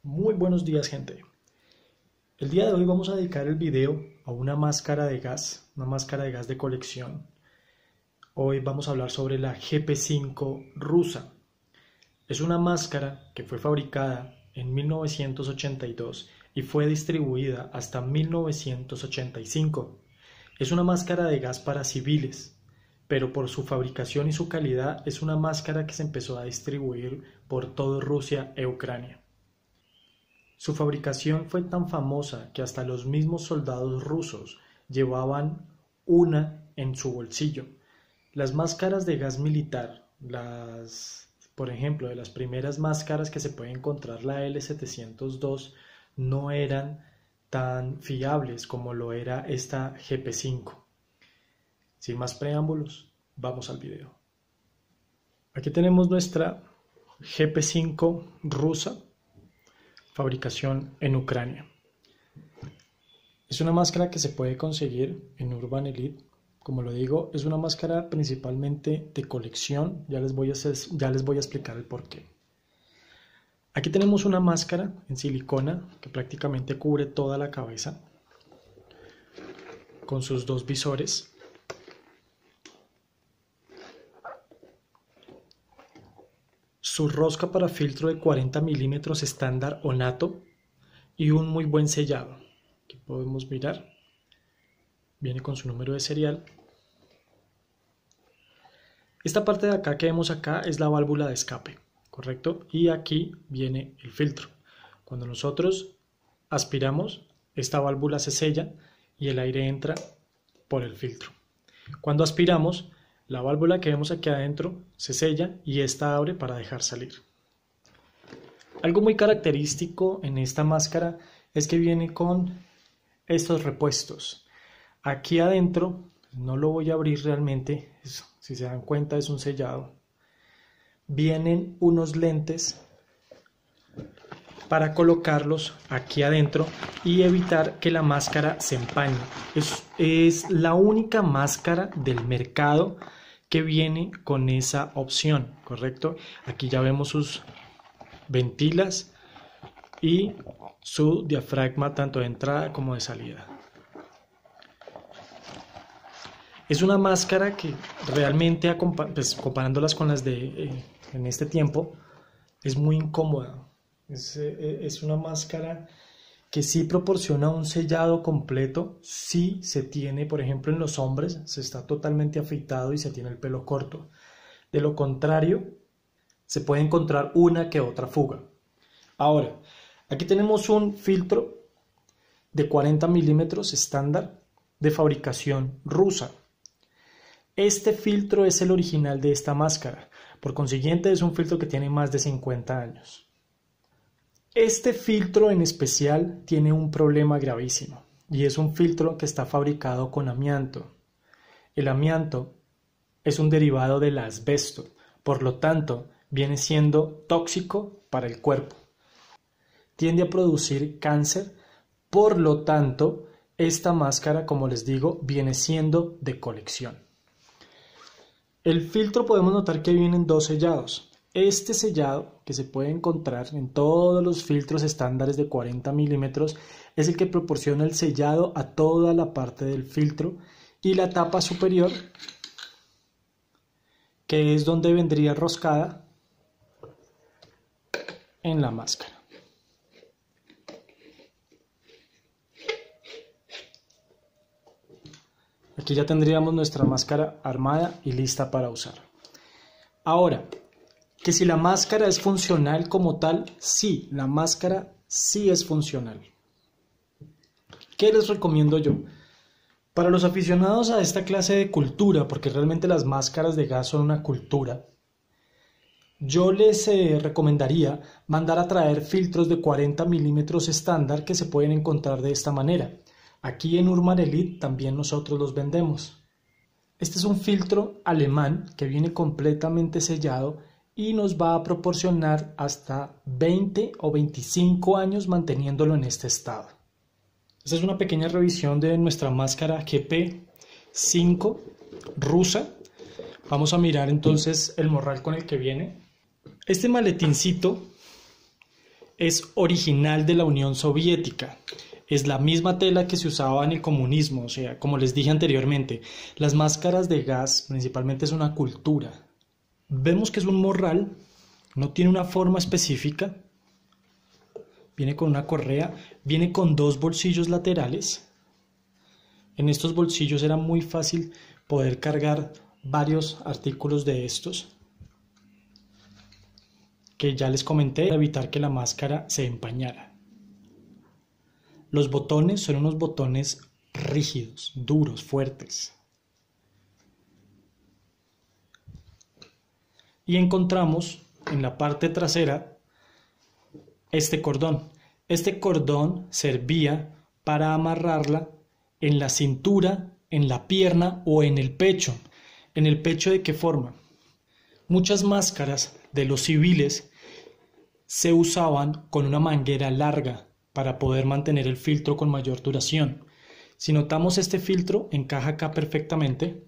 Muy buenos días, gente. El día de hoy vamos a dedicar el video a una máscara de gas de colección. Hoy vamos a hablar sobre la GP5 rusa. Es una máscara que fue fabricada en 1982 y fue distribuida hasta 1985. Es una máscara de gas para civiles, pero por su fabricación y su calidad es una máscara que se empezó a distribuir por toda Rusia e Ucrania. Su fabricación fue tan famosa que hasta los mismos soldados rusos llevaban una en su bolsillo. Las máscaras de gas militar, por ejemplo, de las primeras máscaras que se puede encontrar, la L702, no eran tan fiables como lo era esta GP5. Sin más preámbulos, vamos al video. Aquí tenemos nuestra GP5 rusa, fabricación en Ucrania. Es una máscara que se puede conseguir en Urban Elite. Como lo digo, es una máscara principalmente de colección. Ya les voy a explicar el porqué. Aquí tenemos una máscara en silicona que prácticamente cubre toda la cabeza con sus dos visores. Su rosca para filtro de 40 milímetros estándar o NATO y un muy buen sellado. Aquí podemos mirar. Viene con su número de serial. Esta parte de acá que vemos acá es la válvula de escape, ¿correcto? Y aquí viene el filtro. Cuando nosotros aspiramos, esta válvula se sella y el aire entra por el filtro. Cuando aspiramos, la válvula que vemos aquí adentro se sella y esta abre para dejar salir. Algo muy característico en esta máscara es que viene con estos repuestos. Aquí adentro, no lo voy a abrir realmente, si se dan cuenta es un sellado. Vienen unos lentes para colocarlos aquí adentro y evitar que la máscara se empañe. Es la única máscara del mercado que viene con esa opción, ¿correcto? Aquí ya vemos sus ventilas y su diafragma tanto de entrada como de salida. Es una máscara que realmente, pues, comparándolas con las de en este tiempo, es muy incómoda. Es una máscara que sí proporciona un sellado completo si se tiene, por ejemplo, en los hombres, se está totalmente afeitado y se tiene el pelo corto. De lo contrario, se puede encontrar una que otra fuga. Ahora, aquí tenemos un filtro de 40 milímetros estándar de fabricación rusa. Este filtro es el original de esta máscara, por consiguiente es un filtro que tiene más de 50 años. Este filtro en especial tiene un problema gravísimo y es un filtro que está fabricado con amianto. El amianto es un derivado del asbesto, por lo tanto viene siendo tóxico para el cuerpo. Tiende a producir cáncer, por lo tanto esta máscara, como les digo, viene siendo de colección. El filtro podemos notar que vienen dos sellados. Este sellado, que se puede encontrar en todos los filtros estándares de 40 milímetros, es el que proporciona el sellado a toda la parte del filtro y la tapa superior, que es donde vendría roscada en la máscara. Aquí ya tendríamos nuestra máscara armada y lista para usar. Ahora, que si la máscara es funcional como tal, sí, la máscara sí es funcional. ¿Qué les recomiendo yo? Para los aficionados a esta clase de cultura, porque realmente las máscaras de gas son una cultura, yo les recomendaría mandar a traer filtros de 40 milímetros estándar que se pueden encontrar de esta manera. Aquí en Urban Elite también nosotros los vendemos. Este es un filtro alemán que viene completamente sellado y nos va a proporcionar hasta 20 o 25 años manteniéndolo en este estado. Esta es una pequeña revisión de nuestra máscara GP5 rusa. Vamos a mirar entonces el morral con el que viene. Este maletincito es original de la Unión Soviética. Es la misma tela que se usaba en el comunismo, o sea, como les dije anteriormente, las máscaras de gas principalmente es una cultura. Vemos que es un morral, no tiene una forma específica, viene con una correa, viene con 2 bolsillos laterales. En estos bolsillos era muy fácil poder cargar varios artículos de estos, que ya les comenté, para evitar que la máscara se empañara. Los botones son unos botones rígidos, duros, fuertes. Y encontramos en la parte trasera este cordón. Este cordón servía para amarrarla en la cintura, en la pierna o en el pecho. ¿En el pecho de qué forma? Muchas máscaras de los civiles se usaban con una manguera larga para poder mantener el filtro con mayor duración. Si notamos, este filtro encaja acá perfectamente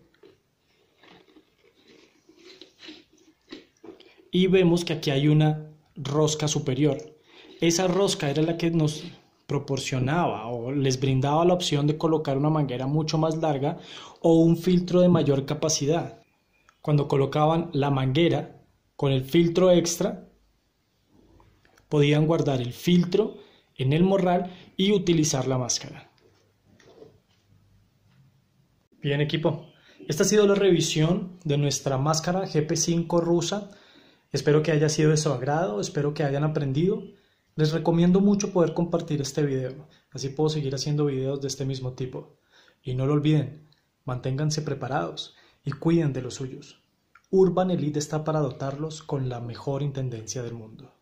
y vemos que aquí hay una rosca superior. Esa rosca era la que nos proporcionaba o les brindaba la opción de colocar una manguera mucho más larga o un filtro de mayor capacidad. Cuando colocaban la manguera con el filtro extra, podían guardar el filtro en el morral y utilizar la máscara. Bien, equipo, esta ha sido la revisión de nuestra máscara GP5 rusa. Espero que haya sido de su agrado, espero que hayan aprendido. Les recomiendo mucho poder compartir este video, así puedo seguir haciendo videos de este mismo tipo. Y no lo olviden, manténganse preparados y cuiden de los suyos. Urban Elite está para dotarlos con la mejor intendencia del mundo.